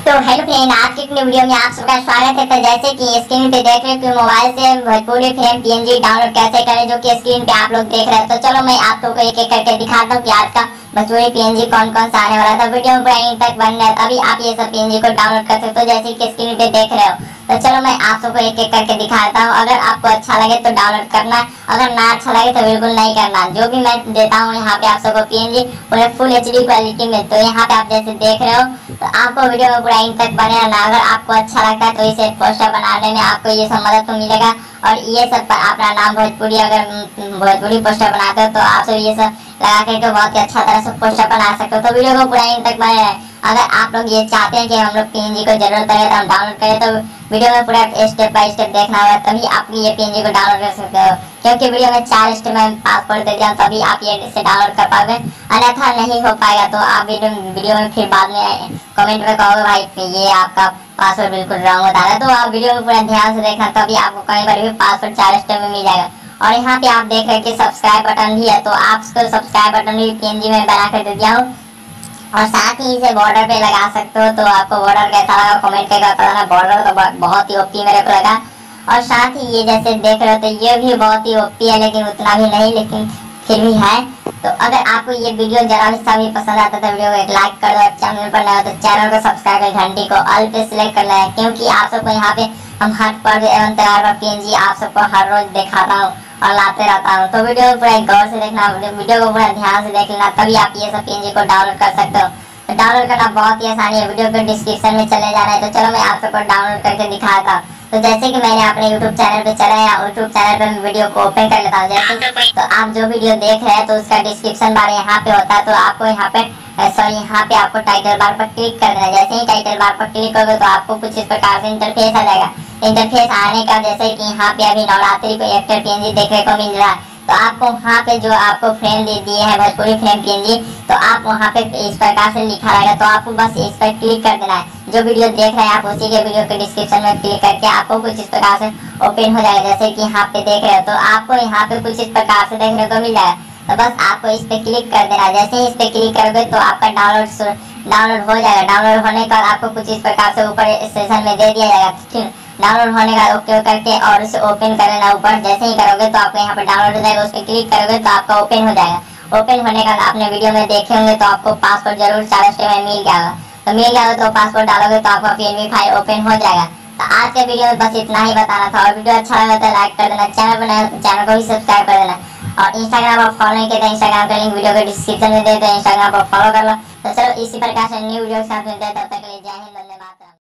तो hello friend, आज की न्यू वीडियो में आप सबका स्वागत है। तो जैसे कि स्क्रीन पे देख रहे हो कि मोबाइल से भोजपुरी फिल्म पीएनजी डाउनलोड कैसे करें, जो कि स्क्रीन पे आप लोग देख रहे हैं। तो चलो मैं आप लोगों को एक एक करके दिखाता हूँ कि आज का भोजपुरी पीएनजी कौन कौन सा आने वाला था। वीडियो में पूरा एंड तक बन है, तभी आप ये सब पीएनजी को डाउनलोड कर सकते हो जैसे कि स्क्रीन पे देख रहे हो। तो चलो मैं आप सबको एक एक करके दिखाता हूँ। अगर आपको अच्छा लगे तो डाउनलोड करना, अगर ना अच्छा लगे तो बिल्कुल नहीं करना। जो भी मैं देता हूँ यहाँ पे आप सबको पीएनजी पूरे फुल एचडी क्वालिटी में। तो यहाँ पे आप जैसे देख रहे हो, तो आपको वीडियो में पूरा एंड तक बने रहना। अगर आपको अच्छा लगता है तो इसे पोस्टर बनाने में आपको ये सब मदद तो मिलेगा। और ये सब पर अपना नाम भोजपुरी, अगर भोजपुरी पोस्टर बनाते हो तो आप सब ये सब लगा करके बहुत ही अच्छा तरह से पोस्टर बना सकते हो। तो वीडियो को पूरा एंड तक बने रहे। अगर आप लोग ये चाहते हैं कि हम लोग पीएनजी को जरूरत है तो हम डाउनलोड करें, तो वीडियो में पूरा स्टेप बाय स्टेप देखना होगा, तभी आप ये पीएनजी को डाउनलोड कर सकते हो। क्योंकि वीडियो में 4 स्टेप में पासवर्ड दे दिया, तभी आप ये इसे डाउनलोड कर पाओगे, अन्यथा नहीं हो पाएगा। तो आप वीडियो में फिर बाद में कमेंट में कहोगे भाई ये आपका पासवर्ड बिल्कुल रॉन्ग बता रहा है। तो आप वीडियो में पूरा ध्यान से देखना, तभी आपको कहीं पर भी पासवर्ड 4 स्टेप में मिल जाएगा। और यहाँ पे आप देख रहे हैं कि सब्सक्राइब बटन भी है, तो आप सब्सक्राइब बटन भी पीएनजी में बना कर दे दिया हूँ। और साथ ही इसे बॉर्डर पे लगा सकते हो। तो आपको बॉर्डर कैसा लगा कमेंट करके बताना। बॉर्डर तो बहुत ही ओपी मेरे को लगा। और साथ ही ये जैसे देख रहे हो तो ये भी बहुत ही ओपी है, लेकिन उतना भी नहीं, लेकिन फिर भी है। तो अगर आपको ये वीडियो जरा भी सभी पसंद आता है तो वीडियो को एक लाइक कर दो। चैनल पर नया हो तो चैनल को सब्सक्राइब कर घंटी को ऑल पे सिलेक्ट करना है, क्योंकि आप सबको यहाँ पे हम हर पर्व एवं त्योहार पर पीएनजी आप सबको हर रोज दिखाता हूँ और लाते रहता हूँ। तो वीडियो को पूरा गौर से देखना, वीडियो को पूरा ध्यान से देख लेना, तभी आप ये सब पीएनजी को डाउनलोड कर सकते हो। तो डाउनलोड करना बहुत ही आसानी है, वीडियो को डिस्क्रिप्शन में चले जाना है। तो चलो मैं आप सबको डाउनलोड करके दिखाता हूँ। तो जैसे कि मैंने अपने YouTube चैनल पे चला है, YouTube चैनल पे वीडियो को ओपन कर लेता हूँ। जैसे तो आप जो वीडियो देख रहे हैं तो उसका डिस्क्रिप्शन बार यहाँ पे होता है। तो आपको यहाँ पे यहाँ पे आपको टाइटल बार पर क्लिक करना है। जैसे ही टाइटल बार पर क्लिक करोगे तो आपको कुछ इस प्रकार से इंटरफेस आ जाएगा। इंटरफेस आने का जैसे कि यहाँ पे अभी नवरात्रि को एक्टर पीएनजी देखने को मिल रहा है। तो आपको वहाँ पे जो आपको फ्रेम दे दिए हैं भोजपुरी फ्रेम पीएनजी, तो आप वहाँ पे इस प्रकार से लिखा रहेगा। तो आपको बस इस पर क्लिक कर देना है। जो वीडियो देख रहे हैं आप उसी के वीडियो के डिस्क्रिप्शन में क्लिक करके आपको कुछ इस प्रकार से ओपन हो जाएगा। जैसे कि यहाँ पे देख रहे हो, तो आपको यहाँ पे कुछ इस प्रकार से देखने को मिल जाएगा। तो बस आपको इस पे क्लिक कर देना है। जैसे ही इस पे क्लिक करोगे तो आपका डाउनलोड हो जाएगा। डाउनलोड होने का आपको कुछ इस प्रकार से ऊपर सेशन में दे दिया जाएगा। ठीक, डाउनलोड होने का ओके करके और उसे ओपन कर लेना ऊपर। जैसे ही करोगे तो आपको यहाँ पर डाउनलोड हो जाएगा, उस पर क्लिक करोगे तो आपका ओपन हो जाएगा। ओपन होने का आपने वीडियो में देखे होंगे तो आपको पासवर्ड जरूर 4 स्टेप में मिल जाएगा। तो मिल जाएगा तो पासवर्ड डालोगे तो आपका पीएनजी फाइल ओपन हो जाएगा। तो आज के वीडियो में बस इतना ही बताना था। और वीडियो अच्छा लगा तो लाइक कर देना, चैनल पर नया तो चैनल को भी सब्सक्राइब कर देना। और इंस्टाग्राम पर फॉलो नहीं किया तो इंस्टाग्राम का लिंक वीडियो के डिस्क्रिप्शन में दे दो, इंस्टाग्राम पर फॉलो कर लो। तो चलो इसी प्रकार से न्यू वीडियो के साथ मिलते हैं, तब तक के लिए जय हिंद, वंदे मातरम।